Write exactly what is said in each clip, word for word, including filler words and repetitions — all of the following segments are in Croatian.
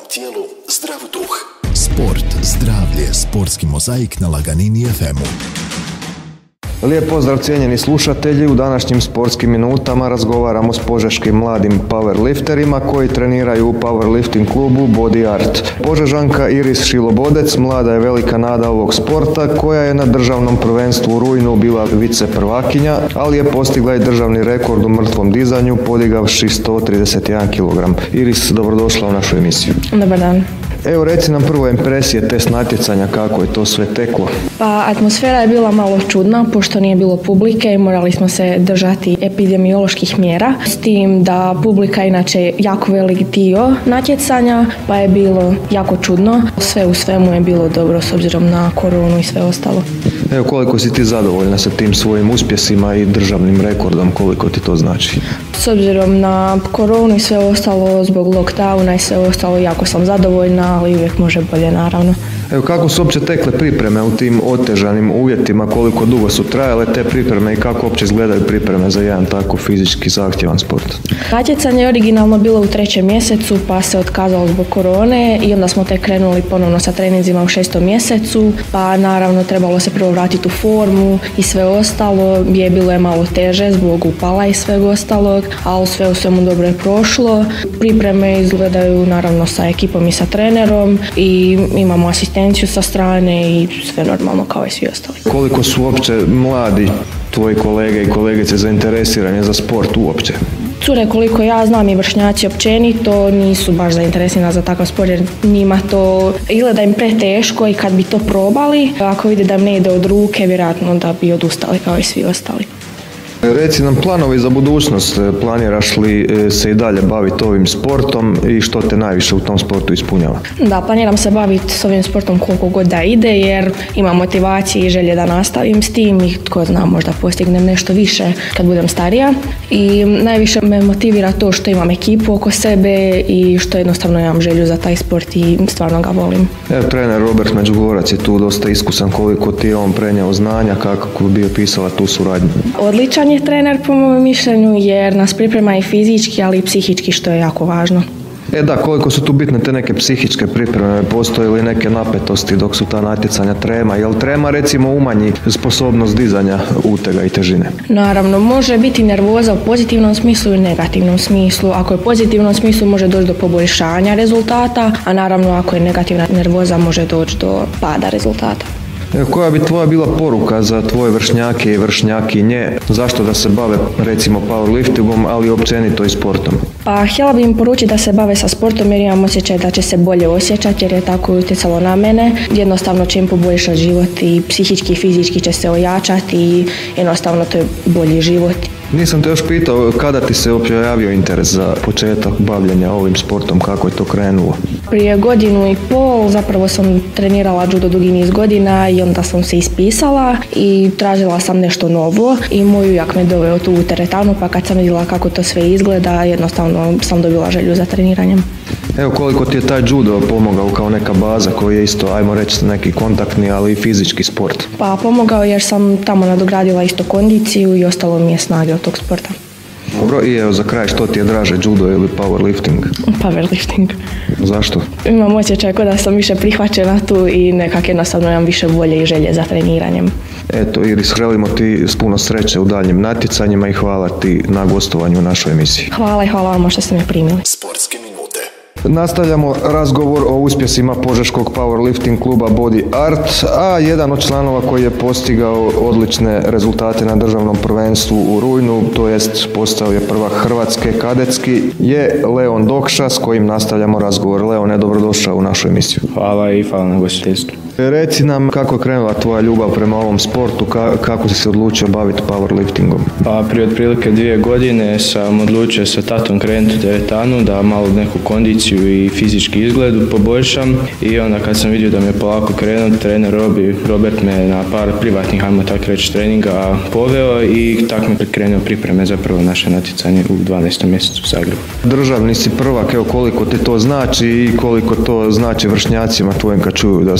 tijelu, zdrav duh. Sport, zdravlje, sportski mozaik na Laganini ef emu. Lijep pozdrav cijenjeni slušatelji, u današnjim sportskim minutama razgovaramo s požeškim mladim powerlifterima koji treniraju u powerlifting klubu Body Art. Požežanka Iris Šilobodec mlada je velika nada ovog sporta koja je na državnom prvenstvu u rujnu bila vice prvakinja, ali je postigla i državni rekord u mrtvom dizanju podigavši sto trideset jedan kilogram. Iris, dobrodošla u našu emisiju. Dobar dan. Evo reci nam prvo impresije test natjecanja, kako je to sve teklo? Pa atmosfera je bila malo čudna pošto nije bilo publike i morali smo se držati epidemioloških mjera. S tim da publika inače jako velik dio natjecanja pa je bilo jako čudno. Sve u svemu je bilo dobro s obzirom na koronu i sve ostalo. Evo koliko si ti zadovoljna sa tim svojim uspjesima i državnim rekordom, koliko ti to znači? S obzirom na koronu i sve ostalo zbog lockdowna i sve ostalo jako sam zadovoljna, ali uvijek može bolje naravno. Evo kako su uopće tekle pripreme u tim otežanim uvjetima, koliko dugo su trajale te pripreme i kako uopće izgledaju pripreme za jedan tako fizički zahtjevan sport? Natjecanje je originalno bilo u trećem mjesecu pa se otkazalo zbog korone i onda smo tek krenuli ponovno sa treninzima u šestom mjesecu, pa naravno trebalo se prvo vratiti u formu i sve ostalo je bilo je malo teže zbog upala i sveg ostalog, ali sve u svemu dobro je prošlo. Pripreme izgledaju naravno sa ekipom i sa trenerom i imamo asistenciju sa strane i sve normalno kao i svi ostali. Koliko su uopće mladi tvoji kolege i kolegice zainteresirani za sport uopće? Cure koliko ja znam i vršnjaci općenito nisu baš zainteresirani za takav sport jer njima to izgleda im preteško i kad bi to probali, ako vide da im ne ide od ruke, vjerojatno da bi odustali kao i svi ostali. Reci nam planovi za budućnost, planiraš li se i dalje baviti ovim sportom i što te najviše u tom sportu ispunjava? Da, planiram se baviti s ovim sportom koliko god da ide jer imam motivacije i želje da nastavim s tim i tko zna možda postignem nešto više kad budem starija. I najviše me motivira to što imam ekipu oko sebe i što jednostavno imam želju za taj sport i stvarno ga volim. Evo, trener Robert Međugorac je tu dosta iskusan, koliko ti je on prenio znanja, kako bi opisala tu suradnju? Odličan je trener po mom mišljenju jer nas priprema i fizički, ali i psihički što je jako važno. E da, koliko su tu bitne te neke psihičke pripreme, postoje li neke napetosti dok su ta natjecanja trema, jel trema recimo umanji sposobnost dizanja utega i težine? Naravno, može biti nervoza u pozitivnom smislu i negativnom smislu. Ako je u pozitivnom smislu može doći do poboljšanja rezultata, a naravno ako je negativna nervoza može doći do pada rezultata. Koja bi tvoja bila poruka za tvoje vršnjake i vršnjakinje, zašto da se bave recimo powerliftingom, ali općenito i sportom? Pa htjela bi im poručiti da se bave sa sportom jer imam osjećaj da će se bolje osjećati jer je tako utjecalo na mene. Jednostavno će im poboljšati život i psihički i fizički će se ojačati i jednostavno to je bolji život. Nisam te još pitao kada ti se uopće javio interes za početak bavljenja ovim sportom, kako je to krenulo? Prije godinu i pol zapravo sam trenirala judo dugi niz godina i onda sam se ispisala i tražila sam nešto novo i moj ujak me doveo tu u teretanu pa kad sam vidjela kako to sve izgleda jednostavno sam dobila želju za treniranjem. Evo koliko ti je taj judo pomogao kao neka baza koji je isto, ajmo reći, neki kontaktni, ali i fizički sport? Pa pomogao jer sam tamo nadogradila isto kondiciju i ostalo mi je snage od tog sporta. Dobro, i evo za kraj, što ti je draže, judo ili powerlifting? Powerlifting. Zašto? Imam osjećaj kao da sam više prihvaćena tu i nekak jednostavno imam više volje i želje za treniranjem. Eto, Iris, želimo ti puno sreće u daljnjim natjecanjima i hvala ti na gostovanju u našoj emisiji. Hvala i hvala vam što ste me primili. Sportske minute. Nastavljamo razgovor o uspjesima požeškog powerlifting kluba Body Art, a jedan od članova koji je postigao odlične rezultate na državnom prvenstvu u rujnu, to jest postao je prvak Hrvatske kadetski, je Leon Dokša s kojim nastavljamo razgovor. Leone, dobrodošao u našu emisiju. Hvala i hvala na gostiteljstvu. Reci nam kako je krenula tvoja ljubav prema ovom sportu, ka, kako si se odlučio baviti powerliftingom? Pa prije otprilike dvije godine sam odlučio sa tatom krenuti u teretanu da malo neku kondiciju i fizički izgled poboljšam i onda kad sam vidio da mi je polako krenuti, trener Robi, Robert me na par privatnih, ajmo tako reći, treninga poveo i tako mi je krenuo pripreme za prvo naše natjecanje u dvanaestom mjesecu u Zagrebu. Državni si prvak, evo koliko ti to znači i koliko to znači vršnjacima tvojim kad čuju da se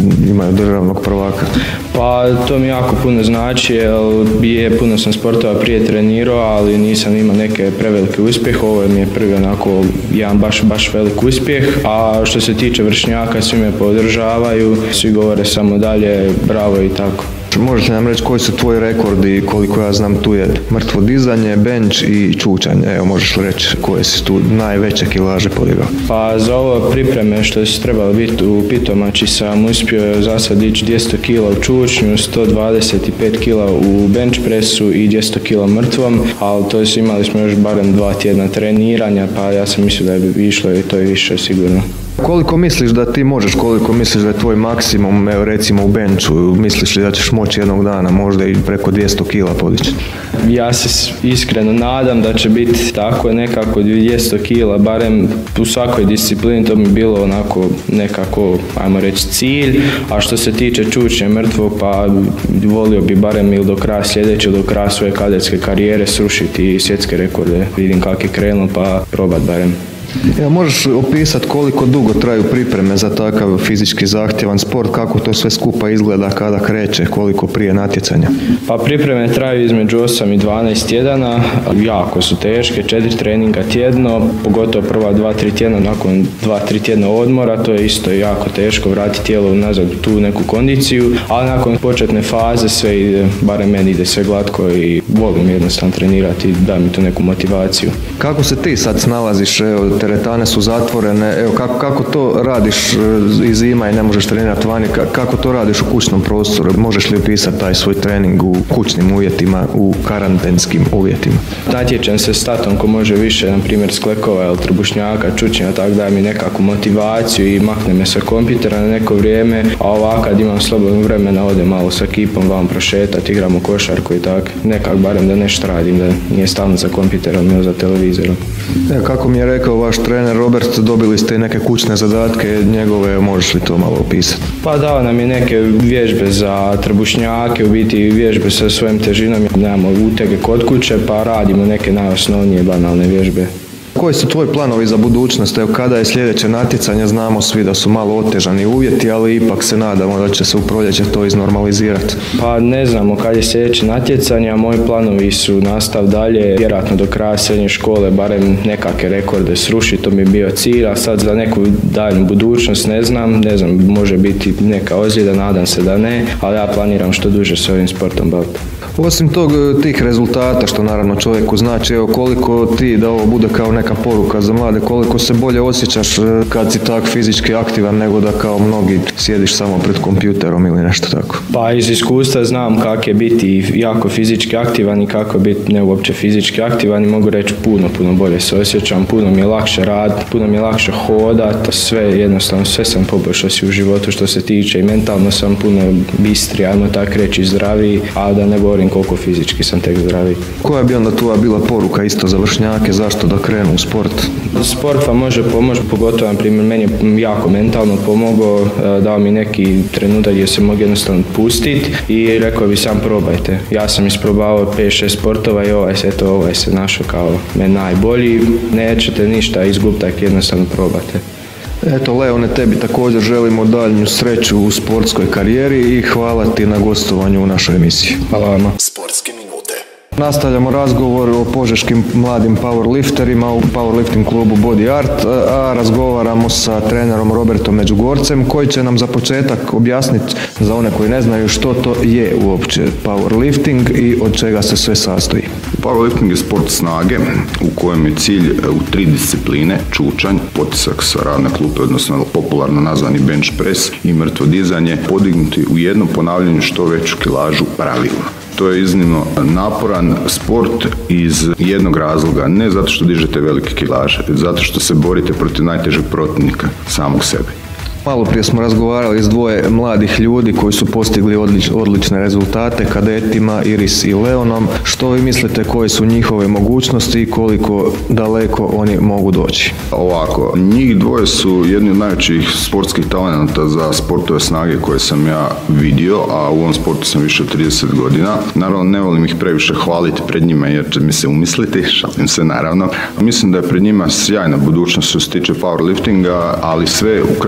imaju državnog prvaka? Pa to mi jako puno znači, jer je puno sam sportova prije trenirao, ali nisam imao neke prevelike uspjehe. Ovo mi je prvi onako jedan baš, baš velik uspjeh, a što se tiče vršnjaka, svi me podržavaju, svi govore samo dalje, bravo i tako. Možeš li nam reći koji su tvoji rekordi? Koliko ja znam, tu je mrtvo dizanje, bench i čučanje. Evo, možeš li reći koje si tu najveće kilaže podigao? Pa za ovo pripreme što su trebali biti u Pitomači sam uspio za sad dići dvjesto kila u čučnju, sto dvadeset pet kila u bench pressu i dvjesto kila mrtvom, ali to su, imali smo još barem dva tjedna treniranja, pa ja sam mislio da bi išlo i to je više sigurno. Koliko misliš da ti možeš, koliko misliš da je tvoj maksimum, evo recimo u benchu, misliš li da ćeš moći jednog dana možda i preko dvjesto kila podići? Ja se iskreno nadam da će biti tako nekako dvjesto kila, barem u svakoj disciplini, to mi bilo onako nekako, ajmo reći, cilj, a što se tiče čučnja mrtvog, pa volio bi barem ili do kraja sljedeće, do kraja svoje kadetske karijere srušiti svjetske rekorde, vidim kako je krenulo, pa probat barem. Ja, možeš opisati koliko dugo traju pripreme za takav fizički zahtjevan sport, kako to sve skupa izgleda kada kreće, koliko prije natjecanja? Pa pripreme traju između osam i dvanaest tjedana, jako su teške, četiri treninga tjedno, pogotovo prva dva tri tjedna, nakon dva tri tjedna odmora, to je isto jako teško vratiti tijelo nazad u tu neku kondiciju, ali nakon početne faze sve ide, barem meni ide sve glatko i volim jednostavno trenirati i da mi tu neku motivaciju. Kako se ti sad snalaziš, evo, teretane su zatvorene, evo kako, kako to radiš i zima i ne možeš trenirati vani, kako to radiš u kućnom prostoru, možeš li opisati taj svoj trening u kućnim uvjetima, u karantenskim uvjetima? Natječem se s tatom ko može više, na primjer sklekova ili trbušnjaka, čučnja, tako da mi nekakvu motivaciju i makne me sa kompjutera na neko vrijeme, a ovako kad imam slobodno vremena odem malo sa ekipom vam prošetati, igramo košarku i tako, nekak barem da nešto radim, da nije stalno za kompjuterom ili za televizorom. E, kako mi je rekao vaš trener Robert, dobili ste neke kućne zadatke njegove, možeš li to malo opisati? Pa dao nam je neke vježbe za trbušnjake, u biti vježbe sa svojim težinom, nemamo utege kod kuće, pa radimo neke najosnovnije banalne vježbe. Koji su tvoji planovi za budućnost? Evo, kada je sljedeće natjecanje, znamo svi da su malo otežani uvjeti, ali ipak se nadamo da će se u proljeće to iznormalizirati. Pa ne znamo kad je sljedeće natjecanje, a moji planovi su nastav dalje, vjerojatno do kraja srednje škole, barem nekakve rekorde srušiti, to mi je bio cilj, a sad za neku daljnju budućnost ne znam, ne znam, može biti neka ozljeda, nadam se da ne, ali ja planiram što duže s ovim sportom baviti. Osim tog, tih rezultata, što naravno čovjeku znači, evo koliko ti, da ovo bude kao neka poruka za mlade, koliko se bolje osjećaš kad si tak fizički aktivan nego da kao mnogi sjediš samo pred kompjuterom ili nešto tako? Pa iz iskustva znam kako je biti jako fizički aktivan i kako je biti ne uopće fizički aktivan i mogu reći puno, puno bolje se osjećam, puno mi je lakše raditi, puno mi je lakše hodati, sve jednostavno, sve sam poboljšao si u životu što se tiče i mentalno sam puno bistri, ajmo tako reći zdraviji, a da ne govorim koliko fizički sam tek zdraviji. Koja bi onda tu bila poruka isto za vršnjake, zašto da krenu u sport? Sport vam može pomoći, pogotovo na primjer meni je jako mentalno pomogao, dao mi neki trenutak gdje se mogu jednostavno pustiti i rekao bi sam probajte. Ja sam isprobao pet šest sportova i ovaj se, eto, ovaj se našao kao me najbolji, nećete ništa izgubiti ako jednostavno probate. Eto, Leone, tebi također želimo daljnju sreću u sportskoj karijeri i hvala ti na gostovanju u našoj emisiji. Hvala vama. Sportske minute. Nastavljamo razgovor o požeškim mladim powerlifterima u powerlifting klubu Body Art, a razgovaramo sa trenerom Robertom Međugorcem koji će nam za početak objasniti za one koji ne znaju što to je uopće powerlifting i od čega se sve sastoji. Powerlifting je sport snage u kojem je cilj u tri discipline, čučanj, potisak sa radne klupe, odnosno popularno nazvani bench press i mrtvo dizanje, podignuti u jednom ponavljanju što veću kilažu pravilno. To je iznimno naporan sport iz jednog razloga, ne zato što dižete velike kilaže, zato što se borite protiv najtežeg protivnika, samog sebe. Malo prije smo razgovarali s dvoje mladih ljudi koji su postigli odlič, odlične rezultate, kadetima Iris i Leonom. Što vi mislite koje su njihove mogućnosti i koliko daleko oni mogu doći? Ovako, njih dvoje su jedni od najvećih sportskih talenata za sportove snage koje sam ja vidio, a u ovom sportu sam više od trideset godina. Naravno, ne volim ih previše hvaliti pred njima jer će mi se umisliti, šalim se naravno. Mislim da je pred njima sjajna budućnost što se tiče powerliftinga, ali sve u krajnjem slučaju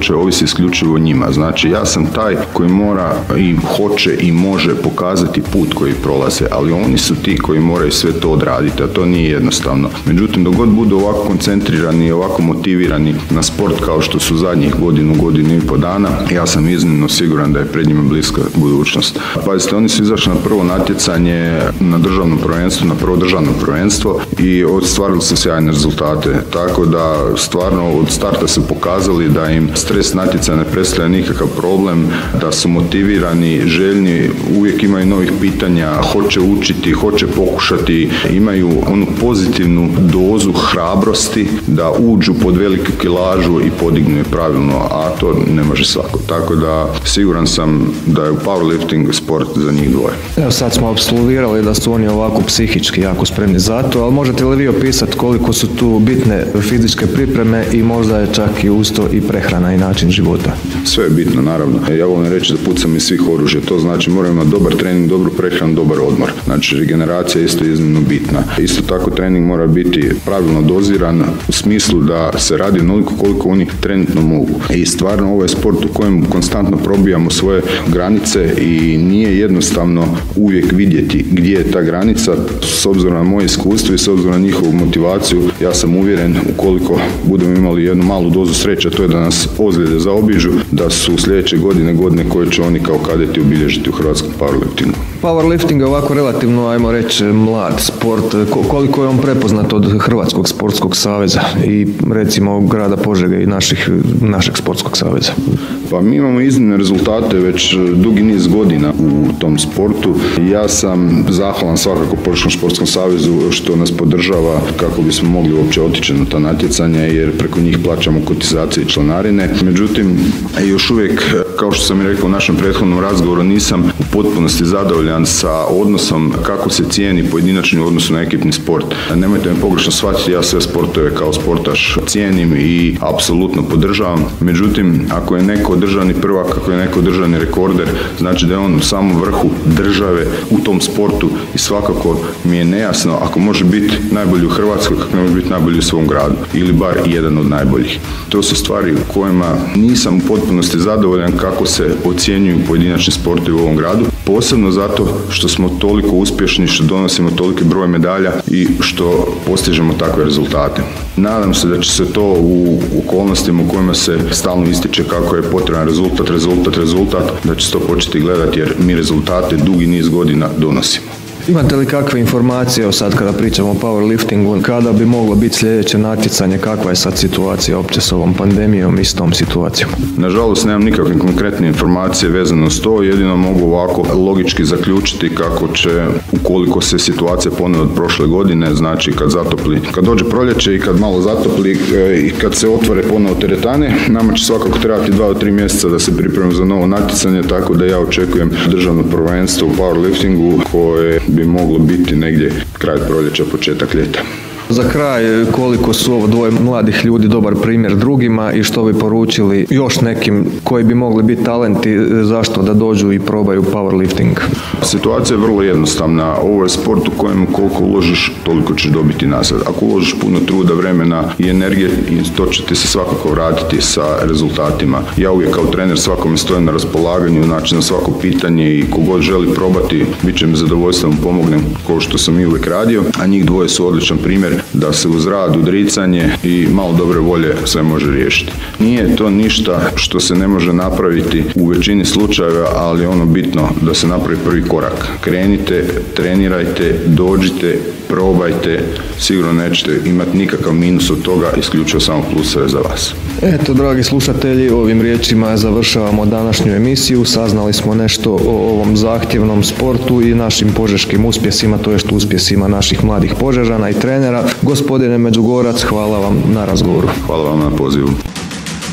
slučaju ovisi isključivo o njima. Znači ja sam taj koji mora i hoće i može pokazati put koji prolaze, ali oni su ti koji moraju sve to odraditi, a to nije jednostavno. Međutim, dok god budu ovako koncentrirani i ovako motivirani na sport kao što su zadnjih godinu, godinu i po dana, ja sam iznimno siguran da je pred njima bliska budućnost. Pazite, oni su izašli na prvo natjecanje na državnom prvenstvu, na prvo državno prvenstvo i ostvarili su sjajne rezultate. Tako da stvarno od starta su pokazali da im stres natjecanja ne predstavlja nikakav problem, da su motivirani, željni, uvijek imaju novih pitanja, hoće učiti, hoće pokušati, imaju onu pozitivnu dozu hrabrosti da uđu pod veliku kilažu i podignu je pravilno, a to ne može svako. Tako da siguran sam da je u powerlifting sport za njih dvoje. Evo sad smo apsolvirali da su oni ovako psihički jako spremni za to, ali možete li vi opisati koliko su tu bitne fizičke pripreme i možda je čak i usto i prehrana i način života? Sve je bitno, naravno. Ja volim reći da pucam iz svih oružja. To znači moramo imati dobar trening, dobru prehranu, dobar odmor. Znači regeneracija je isto iznimno bitna. Isto tako trening mora biti pravilno doziran u smislu da se radi onoliko koliko oni trenutno mogu. I stvarno ovo je sport u kojem konstantno probijamo svoje granice i nije jednostavno uvijek vidjeti gdje je ta granica. S obzirom na moje iskustvo i s obzirom na njihovu motivaciju, ja sam uvjeren ukoliko budemo imali jednu malu dozu sreće, to je da nas ozljede zaobiđu, da su sljedeće godine godine koje će oni kao kadeti obilježiti u hrvatskom powerliftingu. Powerlifting je ovako relativno, ajmo reći, mlad sport. Koliko je on prepoznat od Hrvatskog sportskog saveza i recimo grada Požege i naših, našeg sportskog saveza? Pa mi imamo iznimne rezultate već dugi niz godina u tom sportu. Ja sam zahvalan svakako Požeškom sportskom savezu što nas podržava kako bismo mogli uopće otići na ta natjecanja, jer preko njih plaćamo kotizacije i članarine. Međutim, još uvijek, kao što sam i rekao u našem prethodnom razgovoru, nisam u potpunosti zadovoljan sa odnosom kako se cijeni pojedinačni u odnosu na ekipni sport. Nemojte me pogrešno shvatiti, ja sve sportove kao sportaš cijenim i apsolutno podržavam. Međutim, ako je neko državni prvak, ako je neko državni rekorder, znači da je on u samom vrhu države u tom sportu i svakako mi je nejasno ako može biti najbolji u Hrvatskoj, kako ne može biti najbolji u svom gradu ili bar jedan od najboljih. To su stvari u kojima nisam u potpunosti zadovoljan kako se ocjenjuju pojedinačni sportovi u ovom gradu, posebno zato što smo toliko uspješni, što donosimo toliki broj medalja i što postižemo takve rezultate. Nadam se da će se to u okolnostima u kojima se stalno ističe kako je potreban rezultat, rezultat, rezultat, da će se to početi gledati jer mi rezultate dugi niz godina donosimo. Imate li kakve informacije, sad kada pričamo o powerliftingu, kada bi moglo biti sljedeće natjecanje, kakva je sad situacija opće s ovom pandemijom i s tom situacijom? Nažalost, nemam nikakve konkretne informacije vezano s to, jedino mogu ovako logički zaključiti kako će, ukoliko se situacija ponovi od prošle godine, znači kad zatopli, kad dođe proljeće i kad malo zatopli i kad se otvore ponovo teretane, nama će svakako trebati dva do tri mjeseca da se pripremimo za novo natjecanje, tako da ja očekujem državno prvenstvo u powerliftingu koje bi moglo biti negdje kraj proljeća, početak ljeta. Za kraj, koliko su ovo dvoje mladih ljudi dobar primjer drugima i što bi poručili još nekim koji bi mogli biti talenti, zašto da dođu i probaju powerlifting? Situacija je vrlo jednostavna. Ovo je sport u kojem koliko uložiš, toliko ćeš dobiti nazad. Ako uložiš puno truda, vremena i energije, to će ti se svakako vratiti sa rezultatima. Ja uvijek kao trener svakome stojim na raspolaganju, znači na svako pitanje i kogod želi probati, bit će mi zadovoljstvo da mu pomognem kao što sam i uvijek radio, a njih dvoje su odličan primjer da se uz rad, odricanje i malo dobre volje sve može riješiti. Nije to ništa što se ne može napraviti u većini slučajeva, ali ono bitno da se napravi prvi korak. Krenite, trenirajte, dođite, probajte, sigurno nećete imati nikakav minus od toga, isključivo samo pluseve za vas. Eto, dragi slušatelji, ovim riječima završavamo današnju emisiju. Saznali smo nešto o ovom zahtjevnom sportu i našim požeškim uspjesima, to jest uspjesima naših mladih Požežana i trenera. Gospodine Međugorac, hvala vam na razgovoru. Hvala vam na pozivu.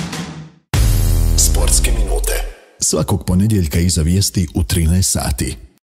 Sportske minute. Svakog ponedjeljka iza vijesti u trinaest sati.